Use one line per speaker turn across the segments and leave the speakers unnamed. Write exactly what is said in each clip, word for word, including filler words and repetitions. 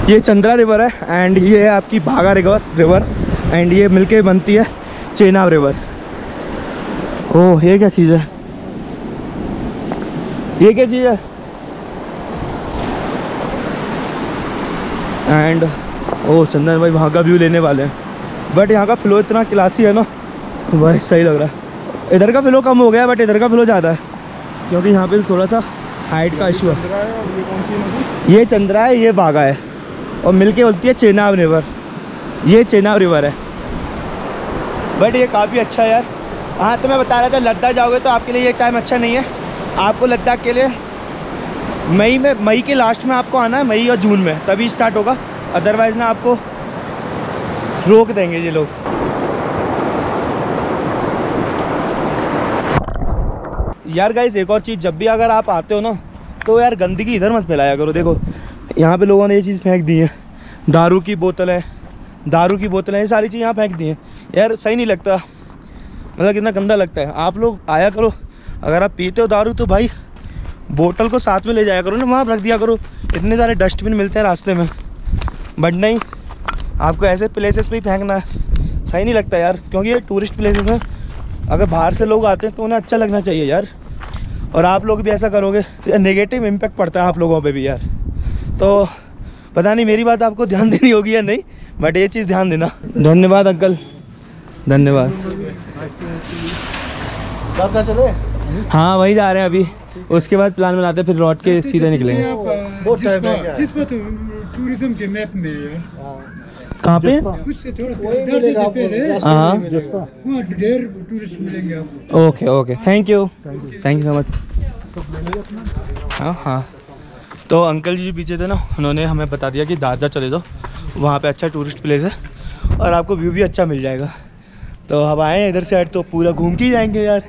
ये चंद्रा रिवर है एंड ये है आपकी भागा रिवर रिवर एंड ये मिलके बनती है चेनाब रिवर। ओह ये क्या चीज़ है, ये क्या चीज़ है। एंड ओह चंदन भाई वहाँ का व्यू लेने वाले हैं, बट यहाँ का फ्लो इतना क्लासी है ना, भाई सही लग रहा है। इधर का फ्लो कम हो गया बट इधर का फ्लो ज़्यादा है क्योंकि यहाँ पे थोड़ा सा हाइट का इशू है। ये चंद्रा है, ये बागा है और मिलके बोलती है चेनाब रिवर। ये चेनाब रिवर है बट ये काफ़ी अच्छा है यार। हाँ तो मैं बता रहा था लद्दाख जाओगे तो आपके लिए ये टाइम अच्छा नहीं है। आपको लद्दाख के लिए मई में, मई के लास्ट में आपको आना है, मई और जून में तभी स्टार्ट होगा, अदरवाइज़ ना आपको रोक देंगे ये लोग। यार गाइस एक और चीज़, जब भी अगर आप आते हो ना तो यार गंदगी इधर मत फैलाया करो। देखो यहाँ पे लोगों ने ये चीज़ फेंक दी है, दारू की बोतलें दारू की बोतलें ये सारी चीज़ यहाँ फेंक दी हैं यार, सही नहीं लगता, मतलब कितना गंदा लगता है। आप लोग आया करो, अगर आप पीते हो दारू तो भाई बोतल को साथ में ले जाया करो ना, वहाँ रख दिया करो। इतने सारे डस्टबिन मिलते हैं रास्ते में, बट नहीं, आपको ऐसे प्लेसेस पे ही फेंकना है, सही नहीं लगता यार, क्योंकि ये टूरिस्ट प्लेसेस हैं। अगर बाहर से लोग आते हैं तो उन्हें अच्छा लगना चाहिए यार, और आप लोग भी ऐसा करोगे तो नेगेटिव इम्पैक्ट पड़ता है आप लोगों पे भी यार। तो पता नहीं मेरी बात आपको ध्यान देनी होगी या नहीं, बट ये चीज़ ध्यान देना। धन्यवाद अंकल, धन्यवाद। चले हाँ वही जा रहे हैं अभी, उसके बाद प्लान बनाते हैं, फिर लौट के सीधे निकलेंगे।
टूरिज्म के मैप में यार
कहाँ पे?
उससे थोड़ा पहले
हाँ
वहाँ ढेर टूरिस्ट मिलेंगे आपको।
Okay okay, thank you thank you so much. हाँ हाँ तो अंकल जी जो पीछे थे ना, उन्होंने हमें बता दिया कि दादरा चले जाओ, वहाँ पे अच्छा टूरिस्ट प्लेस है और आपको व्यू भी अच्छा मिल जाएगा। तो अब आए हैं इधर से, तो पूरा घूम के ही जाएंगे यार।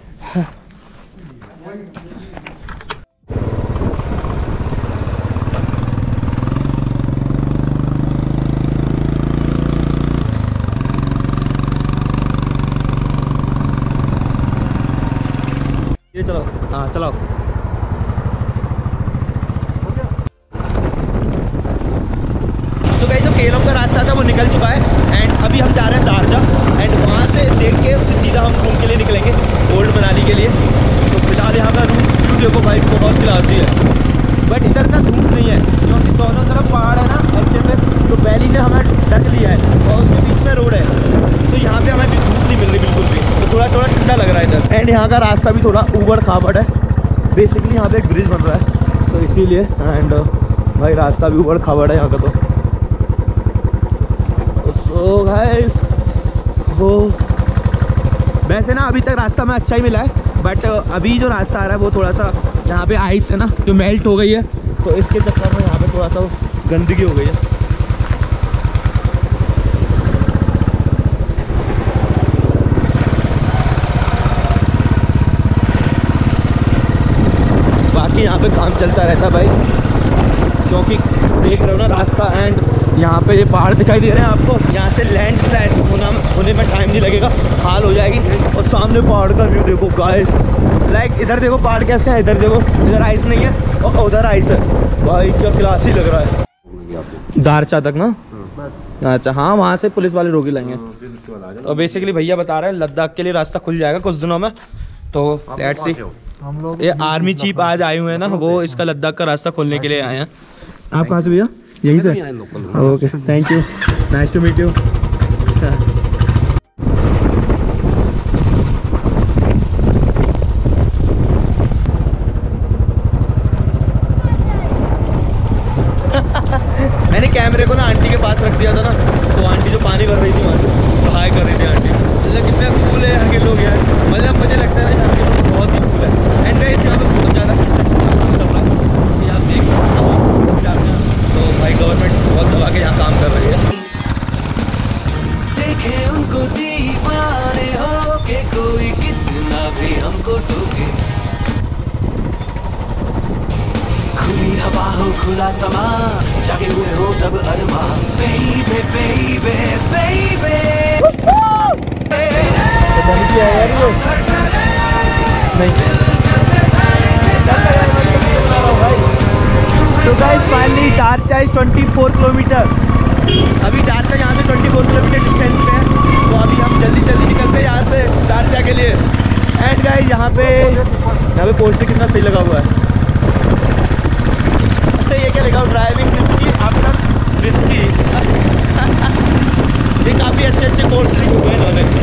ये चलो, हाँ चलो। तो गाइस जो केलम का रास्ता था वो निकल चुका है एंड अभी हम जा रहे हैं दारजा एंड वहाँ से देख के फिर सीधा हम घूम के लिए निकलेंगे ओल्ड मनाली के लिए। तो फिलहाल यहाँ का व्यू देखो भाई, बहुत क्लासी है, बट इधर का धूप नहीं है क्योंकि दोनों तरफ पहाड़ है ना अच्छे से, तो वैली ने हमें ढक लिया है और उसके बीच में रोड है, तो यहाँ पे हमें भी धूप नहीं मिल रही बिल्कुल भी, तो थोड़ा थोड़ा ठंडा लग रहा है इधर। एंड यहाँ का रास्ता भी थोड़ा ऊबड़ खाबड़ है, बेसिकली यहाँ पे एक ब्रिज बन रहा है तो इसीलिए, एंड भाई रास्ता भी ऊबड़ खाबड़ है यहाँ का। तो सो गाइस वो वैसे ना अभी तक रास्ता में अच्छा ही मिला है, बट अभी जो रास्ता आ रहा है वो थोड़ा सा यहाँ पे आइस है ना जो मेल्ट हो गई है, तो इसके चक्कर में यहाँ पे थोड़ा सा गंदगी हो गई है। बाकी यहाँ पे काम चलता रहता भाई, क्योंकि देख रहे हो ना रास्ता, एंड यहाँ पे ये पहाड़ दिखाई दे रहे हैं आपको, यहाँ से लैंड स्लाइड होना होने में टाइम नहीं लगेगा, हाल हो जाएगी। और सामने पहाड़ का व्यू देखो गाइस, लाइक इधर देखो पहाड़ कैसे है, इधर देखो, इधर आइस नहीं है और उधर आइस है, भाई क्या क्लासी लग रहा है। दारचा तक ना, अच्छा हाँ वहाँ से पुलिस वाले रोक ही लाएंगे। तो बेसिकली भैया बता रहे हैं लद्दाख के लिए रास्ता खुल जाएगा कुछ दिनों में, तो लेट्स सी। हम लोग ये आर्मी चीफ आज आए हुए हैं ना, वो इसका लद्दाख का रास्ता खोलने के लिए आए हैं। आप कहाँ से भैया? यहीं से? Okay thank you, nice to meet you. मैंने कैमरे को ना आंटी के पास रख दिया था ना, तो आंटी जो पानी भर रही थी वहाँ से, तो हाई कर रही थी आंटी। मतलब कितने कूल है यहाँ के लोग यार, मतलब मुझे लगता है यहाँ के लोग बहुत ही कूल है। एंड गाइस यहाँ पे बहुत ज़्यादा कंस्ट्रक्शन चल रहा है, ये आप देख सकते हो जाते हैं, तो भाई गवर्नमेंट बहुत दबा के यहाँ काम कर रही है।
देखे उनको दीवाने हो के कोई कितना भी हमको टोके, खुली हवा हो खुला समा, जागे हुए हो सब अरमा, बेबे बेबे बेबे।
तो guys finally finally Darcha is twenty four kilometre. अभी दारचा यहाँ से ट्वेंटी फोर किलोमीटर डिस्टेंस पे है, तो अभी हम जल्दी जल्दी निकलते हैं यहाँ से दारचा के लिए। एंड गाइस यहाँ पे यहाँ पे पोस्टर कितना सही लगा हुआ है। अरे ये क्या लिखा हुआ, ड्राइविंग रिस्की आफ्टर रिस्की। ये काफ़ी अच्छे अच्छे कोर्स लिखे हुए हैं इन्होंने।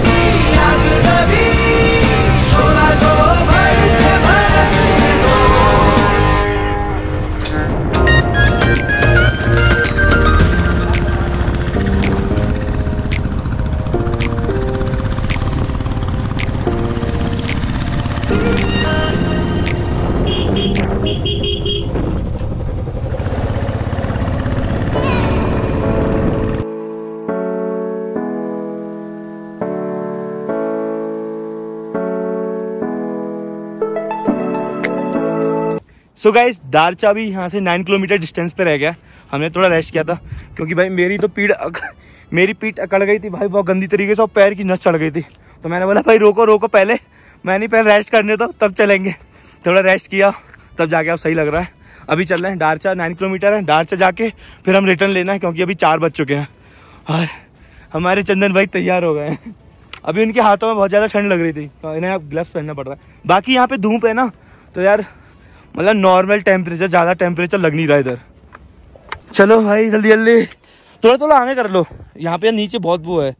सो गाइस दारचा भी यहाँ से नाइन किलोमीटर डिस्टेंस पे रह गया। हमने थोड़ा रेस्ट किया था क्योंकि भाई मेरी तो पीठ अक, मेरी पीठ अकड़ गई थी भाई बहुत गंदी तरीके से, और पैर की नस चढ़ गई थी। तो मैंने बोला भाई रोको रोको पहले, मैं नहीं पहले रेस्ट करने दो तब चलेंगे। थोड़ा रेस्ट किया तब जाके अब सही लग रहा है। अभी चल रहे हैं दारचा, नाइन किलोमीटर है। दारचा जाके फिर हम रिटर्न लेना है क्योंकि अभी चार बज चुके हैं और हमारे चंदन भाई तैयार हो गए हैं। अभी उनके हाथों में बहुत ज़्यादा ठंड लग रही थी तो इन्हें अब ग्लव्स पहनना पड़ रहा है। बाकी यहाँ पे धूप है ना, तो यार मतलब नॉर्मल टेम्परेचर, ज़्यादा टेम्परेचर लग नहीं रहा इधर। चलो भाई जल्दी जल्दी, थोड़ा थोड़ा आगे कर लो, यहाँ पे नीचे बहुत वो है।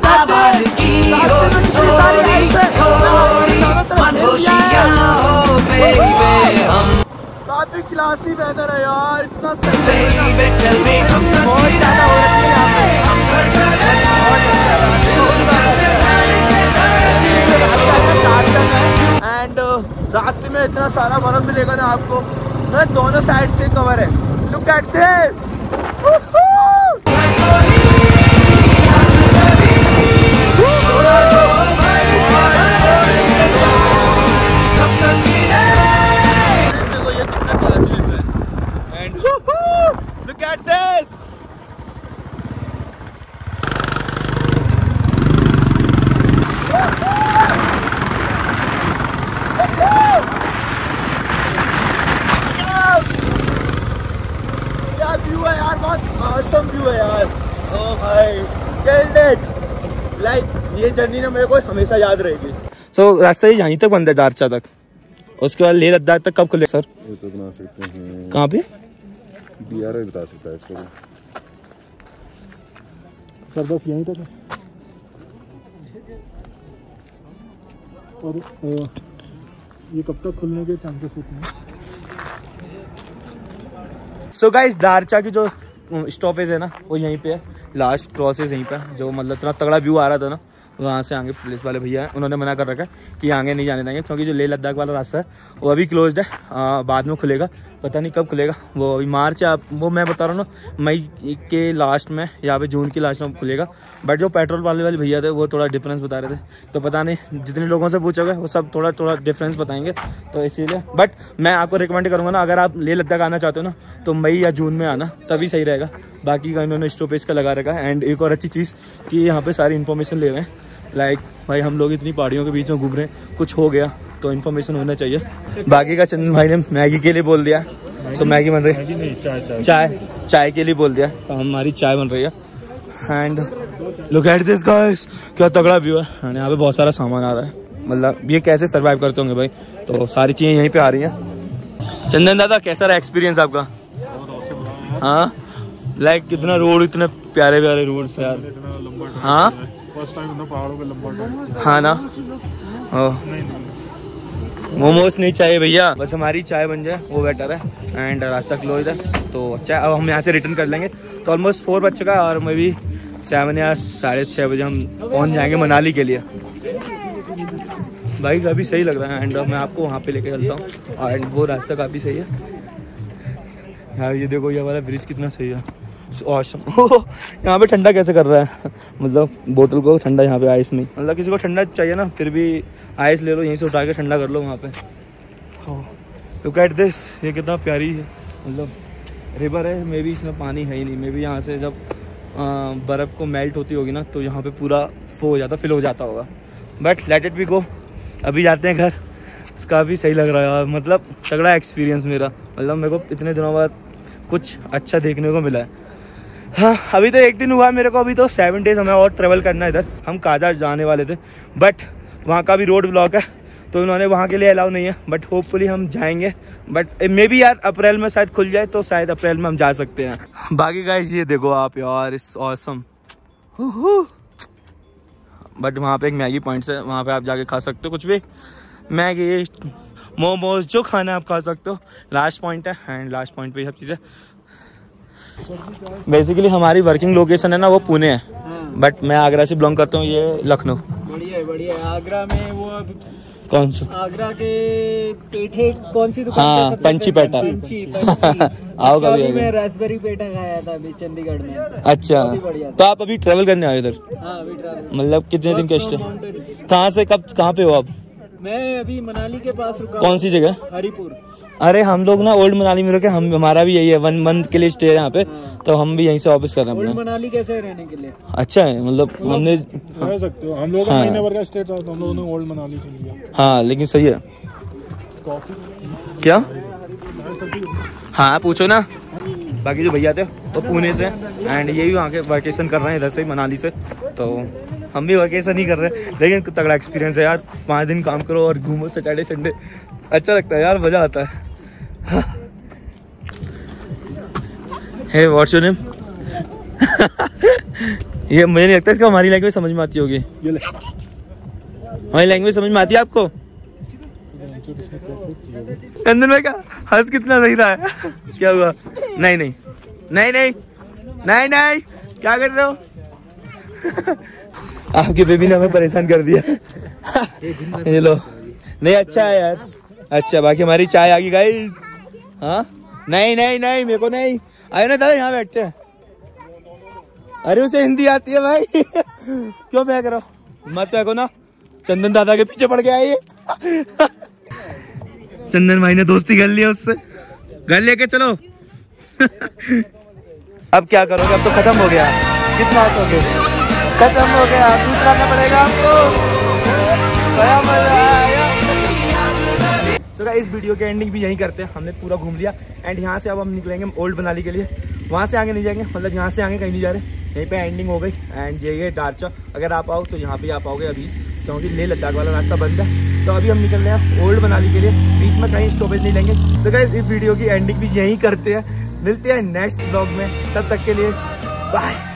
काफी क्लासी वेदर है यार, इतना एंड रास्ते में इतना सारा बर्फ मिलेगा ना आपको, मतलब दोनों साइड से कवर है। लुक एट दिस, देखो ये कितना क्लासी लग रहा है। And look at this, view है यार, बहुत awesome व्यू है यार। ओह भाई killed it, लाइक ये जर्नी ना मेरे को हमेशा याद रहेगी। सो so, रास्ता यहीं तक बंद है दारचा तक, उसके बाद लेह लद्दाख तक कब खुले सर?
ये तो बना सकते हैं।
कहाँ पे?
डीआरआई बता सकता है इसको सर, बस यहीं तक है। और ये कब तक खुलने के चांसेस होते हैं?
सो गाइस दारचा की जो स्टॉपेज है ना वो यहीं पे है, लास्ट क्रॉसेज यहीं पे, जो मतलब इतना तगड़ा व्यू आ रहा था ना, वहाँ से आगे पुलिस वाले भैया हैं, उन्होंने मना कर रखा है कि आगे नहीं जाने देंगे क्योंकि जो लेह लद्दाख वाला रास्ता है वो अभी क्लोज्ड है। आ, बाद में खुलेगा, पता नहीं कब खुलेगा, वो अभी मार्च आप वो मैं बता रहा हूँ ना, मई के लास्ट में या फिर जून के लास्ट में खुलेगा। बट जो पेट्रोल वाले वाले भैया थे वो थोड़ा डिफरेंस बता रहे थे, तो पता नहीं जितने लोगों से पूछोगे वो सब थोड़ा थोड़ा डिफरेंस बताएंगे, तो इसीलिए। बट मैं आपको रिकमेंड करूँगा ना, अगर आप लेह लद्दाख आना चाहते हो ना तो मई या जून में आना, तभी सही रहेगा। बाकी का इन्होंने स्टॉपेज का लगा रखा है। एंड एक और अच्छी चीज़ कि यहाँ पे सारी इन्फॉर्मेशन ले रहे हैं, लाइक भाई हम लोग इतनी पहाड़ियों के बीच में घूम रहे हैं, कुछ हो गया तो इन्फॉर्मेशन होना चाहिए। बाकी का चंदन भाई ने मैगी के लिए बोल दिया, तो मैगी बन रही है, चाय चाय चाय के लिए बोल दिया, तो हमारी चाय बन रही है। And look at this guys, क्या तगड़ा व्यू है। एंड यहाँ पे बहुत सारा सामान आ रहा है, मतलब ये कैसे सर्वाइव करते होंगे भाई, तो सारी चीज़ें यहीं पे आ रही हैं। चंदन दादा कैसा रहा एक्सपीरियंस आपका? हाँ लाइक कितना रोड, इतने प्यारे प्यारे रोड से यार। हाँ
फर्स्ट टाइम ना पहाड़ों पे लंबा।
हाँ ना, मोमोज नहीं चाहिए भैया, बस हमारी चाय बन जाए वो बेटर है। एंड रास्ता क्लोज है तो अच्छा, अब हम यहाँ से रिटर्न कर लेंगे। तो ऑलमोस्ट फोर बज चुका है और मैं भी सेवन या साढ़े छः बजे हम पहुँच जाएंगे मनाली के लिए। भाई काफ़ी सही लग रहा है। एंड मैं आपको वहाँ पे लेके चलता हूँ। एंड वो रास्ता काफ़ी सही है यार, ये देखो ये वाला ब्रिज कितना सही है, ऑसम। यहाँ पे ठंडा कैसे कर रहा है, मतलब बोतल को ठंडा यहाँ पे आइस में, मतलब किसी को ठंडा चाहिए ना फिर भी आइस ले लो, यहीं से उठा के ठंडा कर लो वहाँ पे। लुक एट दिस, ये कितना प्यारी है, मतलब रिवर है, मे बी इसमें पानी है ही नहीं, मे बी यहाँ से जब बर्फ़ को मेल्ट होती होगी ना तो यहाँ पे पूरा फो हो जाता, फिल हो जाता होगा। But let it be go, अभी जाते हैं घर। काफ़ी सही लग रहा है यार, मतलब तगड़ा एक्सपीरियंस मेरा, मतलब मेरे को इतने दिनों बाद कुछ अच्छा देखने को मिला है। हाँ अभी तो एक दिन हुआ मेरे को, अभी तो सेवन डेज हमें और ट्रेवल करना है इधर। हम काजा जाने वाले थे बट वहाँ का भी रोड ब्लॉक है तो उन्होंने वहाँ के लिए अलाउ नहीं है, बट होपफुली हम जाएंगे। बट मे बी यार अप्रैल में शायद खुल जाए तो शायद अप्रैल में हम जा सकते हैं। बाकी गाइस ये देखो आप यार, इस ऑसम। बट वहाँ पे एक मैगी पॉइंट्स है, वहाँ पे आप जाके खा सकते हो कुछ भी, मैगी मोमोज जो खाना है आप खा सकते हो। लास्ट पॉइंट है एंड लास्ट पॉइंट पे ये सब चीज़ें। बेसिकली हमारी वर्किंग लोकेशन है ना वो पुणे है, बट मैं आगरा से बिलोंग करता हूँ, ये लखनऊ।
बढ़िया है बढ़िया है। आगरा में वो अब
कौन सा?
आगरा के पेठे कौन सी दुकान?
हाँ पंची पेठा।
पंची पंची
आओ कभी।
अभी मैं रास्पबेरी पेठा खाया था अभी चंडीगढ़ में।
अच्छा तो आप अभी ट्रेवल करने आए इधर?
हाँ अभी ट्रैवल।
मतलब कितने दिन का स्टे? कहाँ से कब कहाँ पे हो आप?
मैं अभी मनाली के पास रुका।
कौन सी जगह?
हरिपुर।
अरे हम लोग ना ओल्ड मनाली में रुके, हम हमारा भी यही है, वन मंथ के लिए स्टे है यहाँ पे। हाँ। तो हम भी यहीं से वापस कर रहे हैं।
ओल्ड मनाली कैसे है रहने के लिए?
अच्छा है, मतलब हमने
रह सकते हो। हम लोग
हाँ।
महीने भर का स्टे था तो हम लोगों ने ओल्ड मनाली चुन लिया।
हाँ लेकिन सही है।
कॉफी
क्या? हाँ पूछो ना। बाकी जो भैया थे तो पुणे से एंड ये भी वहाँ के वैकेशन कर रहे हैं इधर से मनाली से, तो हम भी वैकेशन ही कर रहे हैं। लेकिन तगड़ा एक्सपीरियंस है यार, पाँच दिन काम करो और घूमो सैटरडे संडे, अच्छा लगता है यार, मज़ा आता है। Hey what's your name? ये मुझे नहीं लगता इसका हमारी लैंग्वेज समझ में आती होगी।
ये ले।
हमारी लैंग्वेज समझ में आती है आपको? अंदर में क्या हंस कितना सही रहा है। क्या हुआ? नहीं नहीं नहीं नहीं नहीं नहीं क्या कर रहे हो? आपके बेबी ने हमें परेशान कर दिया। ये लो। नहीं अच्छा है यार, अच्छा। बाकी हमारी चाय आ गई गाइस। हाँ नहीं नहीं नहीं मेरे को नहीं आए ना दादा, यहाँ बैठते हैं। अरे उसे हिंदी आती है भाई। क्यों फेंक रहा हो? मत फेंको ना, चंदन दादा के पीछे पड़ के आइए। चंदन भाई ने दोस्ती कर लिया उससे, घर लेके चलो। अब क्या करोगे? अब तो खत्म हो गया। कितना हंसोगे? खत्म हो गया, दूसरा करना पड़ेगा आपको। बड़ा मजा आया। सो so इस वीडियो के एंडिंग भी यहीं करते हैं, हमने पूरा घूम लिया एंड यहाँ से अब हम निकलेंगे ओल्ड मनाली के लिए। वहाँ से आगे नहीं जाएंगे, मतलब यहाँ से आगे कहीं नहीं जा रहे, यहीं पे एंडिंग हो गई। एंड ये है दारचा। अगर आप आओ तो यहाँ पे आ पाओगे अभी, क्योंकि लेह लद्दाख वाला रास्ता बंद है। तो अभी हम निकल रहे हैं ओल्ड मनाली के लिए, बीच में कहीं स्टॉपेज नहीं लेंगे। सो गाइस इस वीडियो की एंडिंग भी यहीं करते हैं, मिलते हैं नेक्स्ट ब्लॉग में, तब तक के लिए बाय।